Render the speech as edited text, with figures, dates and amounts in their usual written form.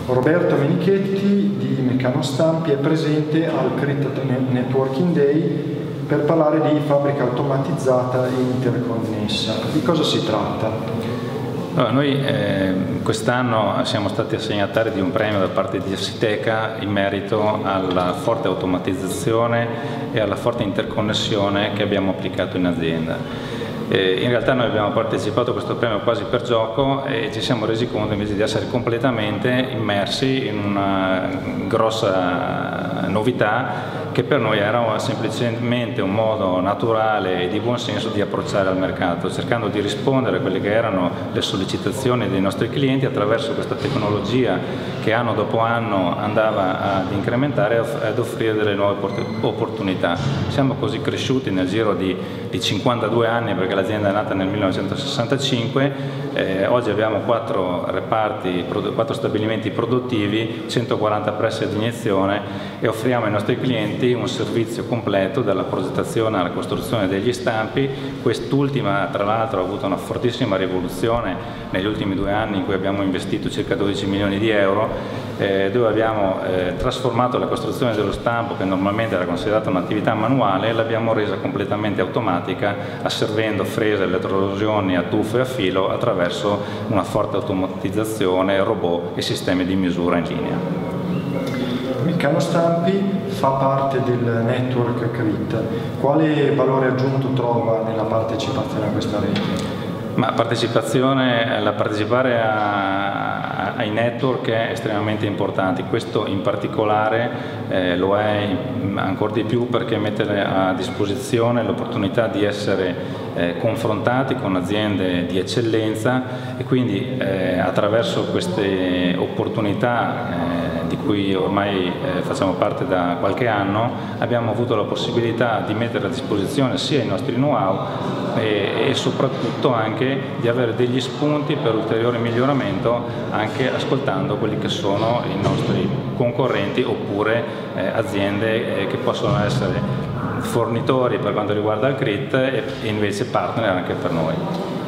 Roberto Menichetti di Meccano Stampi è presente al CRIT Networking Day per parlare di fabbrica automatizzata e interconnessa. Di cosa si tratta? Allora, noi quest'anno siamo stati assegnatari di un premio da parte di Assiteca in merito alla forte automatizzazione e alla forte interconnessione che abbiamo applicato in azienda. In realtà noi abbiamo partecipato a questo premio quasi per gioco e ci siamo resi conto invece di essere completamente immersi in una grossa novità che per noi era semplicemente un modo naturale e di buon senso di approcciare al mercato, cercando di rispondere a quelle che erano le sollecitazioni dei nostri clienti attraverso questa tecnologia che anno dopo anno andava ad incrementare e ad offrire delle nuove opportunità. Siamo così cresciuti nel giro di 52 anni, perché l'azienda è nata nel 1965, oggi abbiamo 4 reparti, 4 stabilimenti produttivi, 140 pressi ad iniezione e offriamo ai nostri clienti un servizio completo dalla progettazione alla costruzione degli stampi. Quest'ultima tra l'altro ha avuto una fortissima rivoluzione negli ultimi 2 anni in cui abbiamo investito circa 12 milioni di euro, dove abbiamo trasformato la costruzione dello stampo, che normalmente era considerata un'attività manuale, e l'abbiamo resa completamente automatica, asservendo frese, elettrorosioni a tuffo e a filo attraverso una forte automatizzazione, robot e sistemi di misura in linea. Meccano Stampi fa parte del network CRIT. Quale valore aggiunto trova nella partecipazione a questa rete? La partecipare ai network è estremamente importante, questo in particolare lo è ancora di più perché mette a disposizione l'opportunità di essere confrontati con aziende di eccellenza e quindi attraverso queste opportunità di cui ormai facciamo parte da qualche anno, abbiamo avuto la possibilità di mettere a disposizione sia i nostri know-how e soprattutto anche di avere degli spunti per ulteriore miglioramento, anche ascoltando quelli che sono i nostri concorrenti oppure aziende che possono essere fornitori per quanto riguarda il CRIT e invece partner anche per noi.